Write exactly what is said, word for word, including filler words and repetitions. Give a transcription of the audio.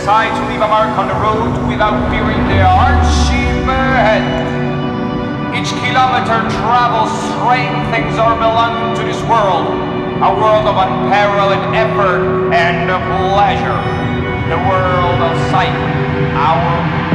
decide to leave a mark on the road without fearing the hardship ahead. Each kilometer traveled strengthens our belonging to this world, a world of unparalleled effort and pleasure, the world of cycling, our